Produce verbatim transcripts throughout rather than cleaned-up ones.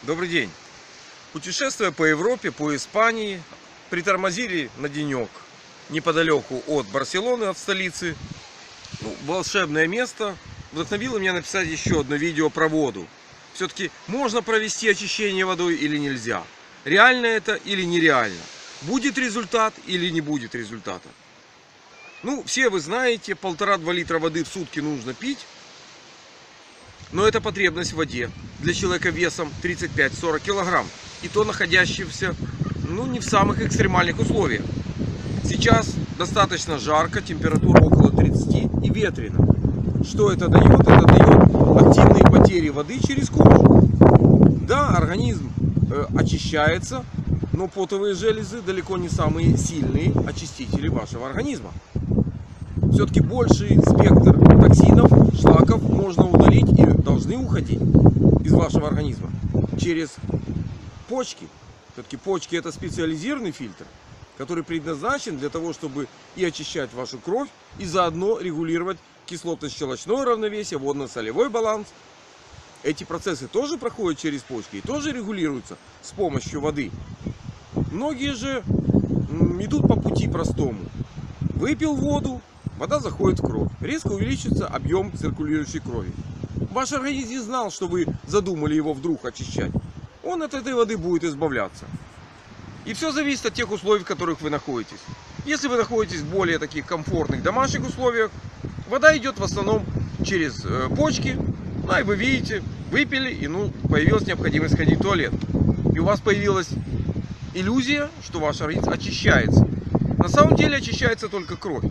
Добрый день. Путешествуя по Европе, по Испании, притормозили на денек неподалеку от Барселоны, от столицы. Ну, волшебное место. Вдохновило меня написать еще одно видео про воду. Все-таки можно провести очищение водой или нельзя? Реально это или нереально? Будет результат или не будет результата? Ну, все вы знаете, полтора-два литра воды в сутки нужно пить. Но это потребность в воде для человека весом тридцать пять-сорок килограмм. И то находящегося, ну, не в самых экстремальных условиях. Сейчас достаточно жарко, температура около тридцати и ветрено. Что это дает? Это дает активные потери воды через кожу. Да, организм э, очищается, но потовые железы далеко не самые сильные очистители вашего организма. Все-таки больший спектр токсинов, шлаков можно удалить и должны уходить из вашего организма через почки. Все-таки почки — это специализированный фильтр, который предназначен для того, чтобы и очищать вашу кровь, и заодно регулировать кислотно-щелочное равновесие, водно-солевой баланс. Эти процессы тоже проходят через почки и тоже регулируются с помощью воды. Многие же идут по пути простому. Выпил воду, вода заходит в кровь. Резко увеличится объем циркулирующей крови. Ваш организм не знал, что вы задумали его вдруг очищать. Он от этой воды будет избавляться. И все зависит от тех условий, в которых вы находитесь. Если вы находитесь в более таких комфортных домашних условиях, вода идет в основном через э, почки. Ну и вы видите, выпили, и ну, появилась необходимость ходить в туалет. И у вас появилась иллюзия, что ваш организм очищается. На самом деле очищается только кровь.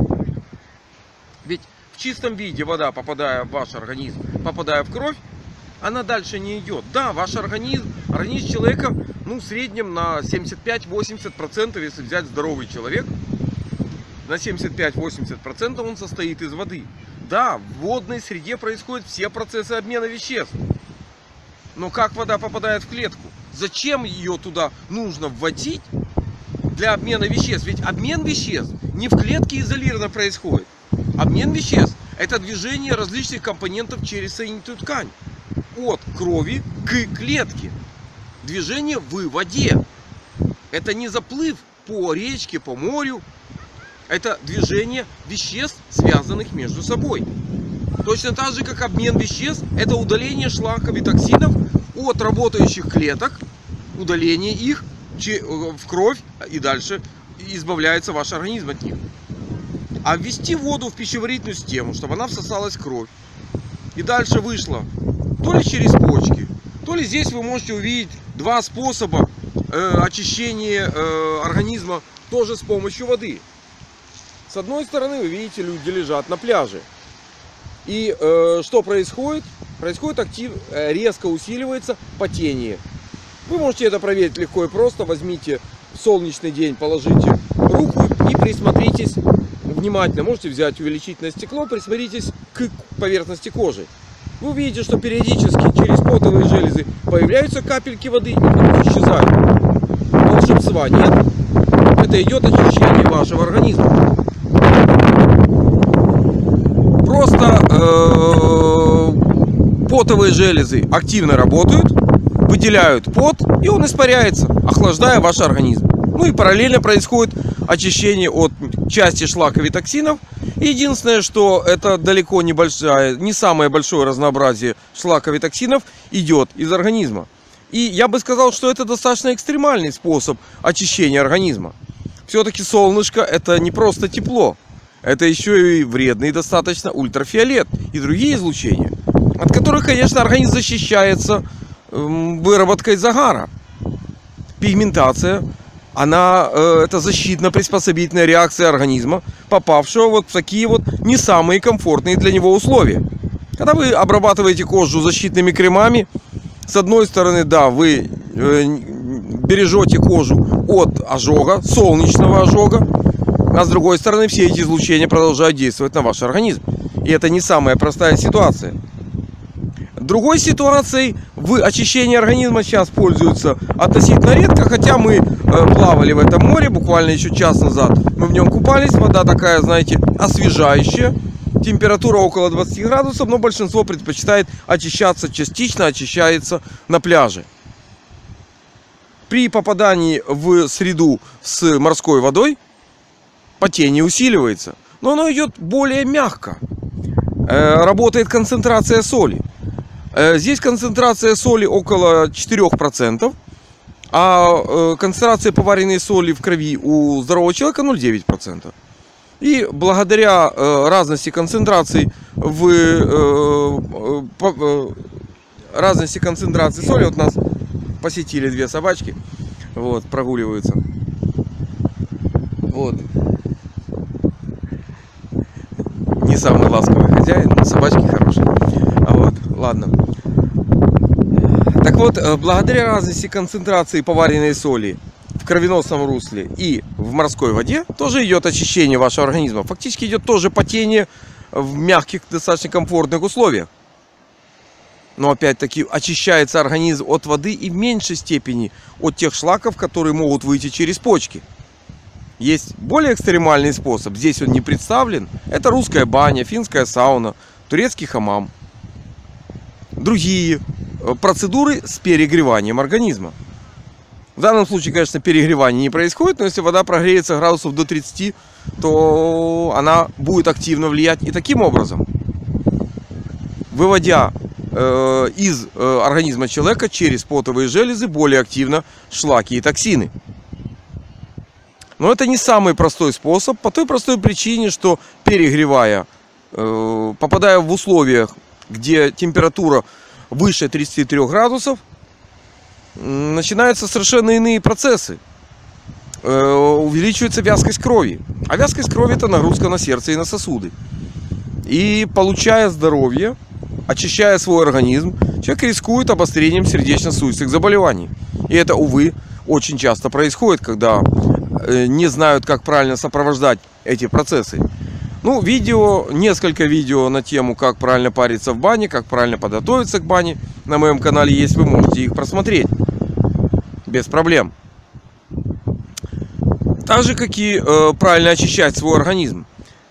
Ведь в чистом виде вода, попадая в ваш организм, попадая в кровь, она дальше не идет. Да, ваш организм, организм человека, ну, в среднем на семьдесят пять-восемьдесят процентов, если взять здоровый человек, на семьдесят пять-восемьдесят процентов он состоит из воды. Да, в водной среде происходят все процессы обмена веществ. Но как вода попадает в клетку? Зачем ее туда нужно вводить для обмена веществ? Ведь обмен веществ не в клетке изолированно происходит. Обмен веществ — это движение различных компонентов через соединительную ткань. От крови к клетке. Движение в воде. Это не заплыв по речке, по морю. Это движение веществ, связанных между собой. Точно так же, как обмен веществ, это удаление шлаков и токсинов от работающих клеток, удаление их в кровь, и дальше избавляется ваш организм от них. А ввести воду в пищеварительную систему, чтобы она всосалась в кровь, и дальше вышла то ли через почки, то ли здесь вы можете увидеть два способа э, очищения э, организма тоже с помощью воды. С одной стороны, вы видите, люди лежат на пляже. И э, что происходит? Происходит актив, э, резко усиливается потение. Вы можете это проверить легко и просто. Возьмите солнечный день, положите руку и присмотритесь внимательно. Можете взять увеличительное стекло, присмотритесь к поверхности кожи. Вы увидите, что периодически через потовые железы появляются капельки воды и потом исчезают. Волшебства нет. Это идет очищение вашего организма. Просто э, потовые железы активно работают, выделяют пот, и он испаряется, охлаждая ваш организм. Ну и параллельно происходит очищение от части шлаков и токсинов. Единственное, что это далеко не большая, не самое большое разнообразие шлаков и токсинов идет из организма. И я бы сказал, что это достаточно экстремальный способ очищения организма. Все-таки солнышко — это не просто тепло. Это еще и вредный достаточно ультрафиолет и другие излучения, от которых, конечно, организм защищается выработкой загара. Пигментация. Она, э, это защитно-приспособительная реакция организма, попавшего вот в такие вот не самые комфортные для него условия. Когда вы обрабатываете кожу защитными кремами, с одной стороны, да, вы э, бережете кожу от ожога, солнечного ожога, а с другой стороны, все эти излучения продолжают действовать на ваш организм. И это не самая простая ситуация. Другой ситуацией в очищении организма сейчас пользуются относительно редко, хотя мы э, плавали в этом море буквально еще час назад. Мы в нем купались, вода такая, знаете, освежающая. Температура около двадцати градусов, но большинство предпочитает очищаться частично, очищается на пляже. При попадании в среду с морской водой потение усиливается, но оно идет более мягко. Работает концентрация соли. Здесь концентрация соли около четырёх процентов, а концентрация поваренной соли в крови у здорового человека ноль целых девять десятых процента. И благодаря разности концентраций в разности концентрации соли, вот нас посетили две собачки, вот, прогуливаются. Вот. Не самый ласковый хозяин, но собачки хорошие. А вот, ладно. Так вот, благодаря разности концентрации поваренной соли в кровеносном русле и в морской воде тоже идет очищение вашего организма. Фактически идет тоже потение в мягких, достаточно комфортных условиях. Но опять-таки очищается организм от воды и в меньшей степени от тех шлаков, которые могут выйти через почки. Есть более экстремальный способ, здесь он не представлен. Это русская баня, финская сауна, турецкий хамам. Другие процедуры с перегреванием организма. В данном случае, конечно, перегревание не происходит, но если вода прогреется градусов до тридцати, то она будет активно влиять и таким образом, выводя э, из э, организма человека через потовые железы более активно шлаки и токсины. Но это не самый простой способ, по той простой причине, что перегревая, э, попадая в условиях, где температура выше тридцати трёх градусов, начинаются совершенно иные процессы. Э, увеличивается вязкость крови. А вязкость крови — это нагрузка на сердце и на сосуды. И получая здоровье, очищая свой организм, человек рискует обострением сердечно-сосудистых заболеваний. И это, увы, очень часто происходит, когда не знают, как правильно сопровождать эти процессы. Ну, видео, несколько видео на тему, как правильно париться в бане, как правильно подготовиться к бане на моем канале есть, вы можете их просмотреть без проблем. Так же, как и э, правильно очищать свой организм.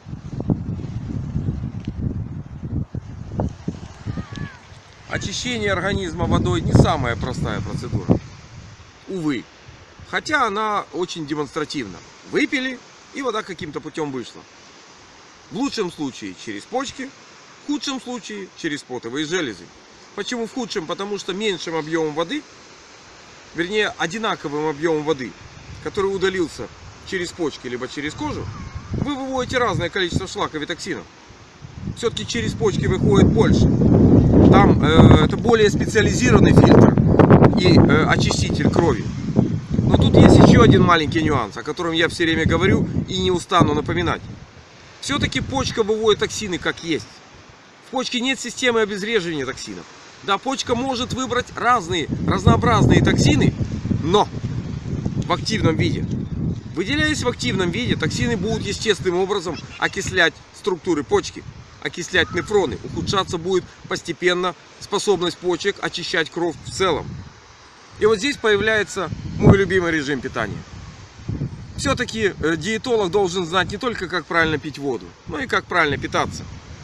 Очищение организма водой не самая простая процедура, увы. Хотя она очень демонстративна. Выпили, и вода каким-то путем вышла. В лучшем случае через почки, в худшем случае через потовые железы. Почему в худшем? Потому что меньшим объемом воды, вернее одинаковым объемом воды, который удалился через почки либо через кожу, вы выводите разное количество шлаков и токсинов. Все-таки через почки выходит больше. Там э, это более специализированный фильтр и э, очиститель крови. Но тут есть еще один маленький нюанс, о котором я все время говорю и не устану напоминать. Все-таки почка выводит токсины как есть. В почке нет системы обезвреживания токсинов. Да, почка может выбрать разные, разнообразные токсины, но в активном виде. Выделяясь в активном виде, токсины будут естественным образом окислять структуры почки, окислять нефроны. Ухудшаться будет постепенно способность почек очищать кровь в целом. И вот здесь появляется мой любимый режим питания. Все-таки диетолог должен знать не только, как правильно пить воду, но и как правильно питаться.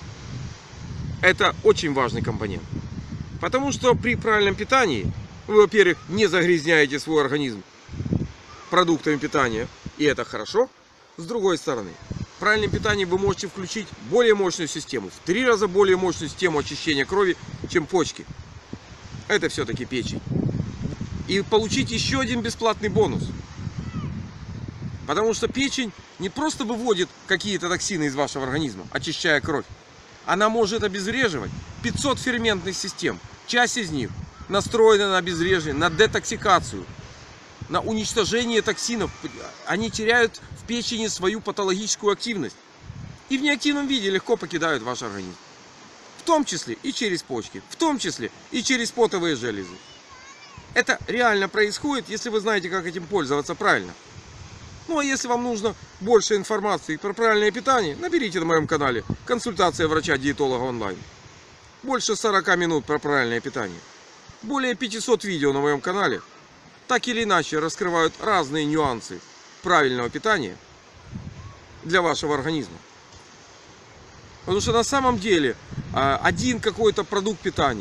Это очень важный компонент. Потому что при правильном питании вы, во-первых, не загрязняете свой организм продуктами питания, и это хорошо. С другой стороны, в правильном питании вы можете включить более мощную систему, в три раза более мощную систему очищения крови, чем почки. Это все-таки печень. И получить еще один бесплатный бонус. Потому что печень не просто выводит какие-то токсины из вашего организма, очищая кровь. Она может обезвреживать пятьсот ферментных систем. Часть из них настроена на обезвреживание, на детоксикацию, на уничтожение токсинов. Они теряют в печени свою патологическую активность. И в неактивном виде легко покидают ваш организм. В том числе и через почки, в том числе и через потовые железы. Это реально происходит, если вы знаете, как этим пользоваться правильно. Ну а если вам нужно больше информации про правильное питание, наберите на моем канале «Консультация врача-диетолога онлайн». Больше сорока минут про правильное питание. Более пятисот видео на моем канале так или иначе раскрывают разные нюансы правильного питания для вашего организма. Потому что на самом деле один какой-то продукт питания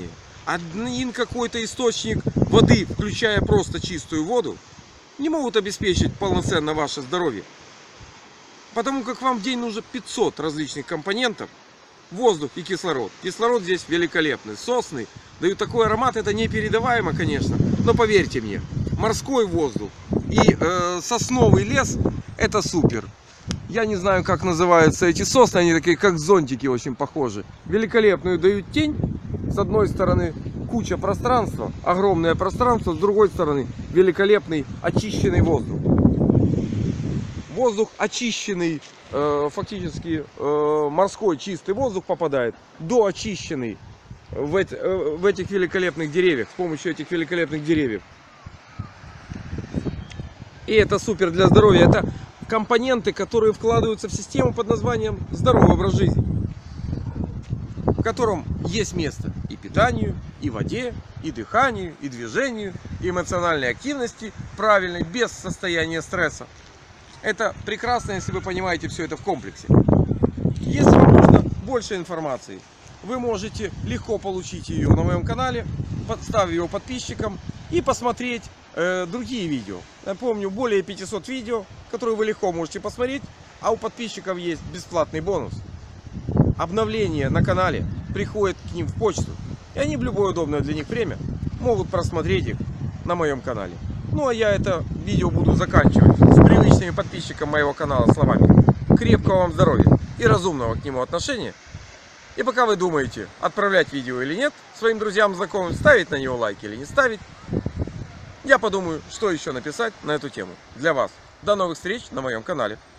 один какой-то источник воды, включая просто чистую воду, не могут обеспечить полноценно ваше здоровье. Потому как вам в день нужно пятьсот различных компонентов. Воздух и кислород. Кислород здесь великолепный. Сосны дают такой аромат, это непередаваемо, конечно. Но поверьте мне, морской воздух и э, сосновый лес — это супер. Я не знаю, как называются эти сосны, они такие как зонтики, очень похожи. Великолепную дают тень. С одной стороны куча пространства, огромное пространство, с другой стороны великолепный очищенный воздух. Воздух очищенный, э, фактически э, морской чистый воздух попадает, доочищенный в, эти, э, в этих великолепных деревьях, с помощью этих великолепных деревьев. И это супер для здоровья. Это компоненты, которые вкладываются в систему под названием здоровый образ жизни, в котором есть место и питанию, и воде, и дыханию, и движению, и эмоциональной активности правильной, без состояния стресса. Это прекрасно, если вы понимаете все это в комплексе. Если вам нужно больше информации, вы можете легко получить ее на моем канале, подставив его подписчикам и посмотреть э, другие видео. Напомню, более пятисот видео, которые вы легко можете посмотреть, а у подписчиков есть бесплатный бонус. Обновления на канале приходят к ним в почту, и они в любое удобное для них время могут просмотреть их на моем канале. Ну а я это видео буду заканчивать с привычными подписчикам моего канала словами: крепкого вам здоровья и разумного к нему отношения. И пока вы думаете, отправлять видео или нет своим друзьям, знакомым, ставить на него лайк или не ставить, я подумаю, что еще написать на эту тему для вас. До новых встреч на моем канале.